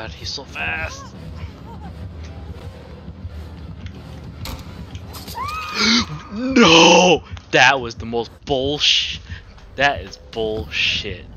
god, he's so fast. No! That was the most bullshit. That is bullshit.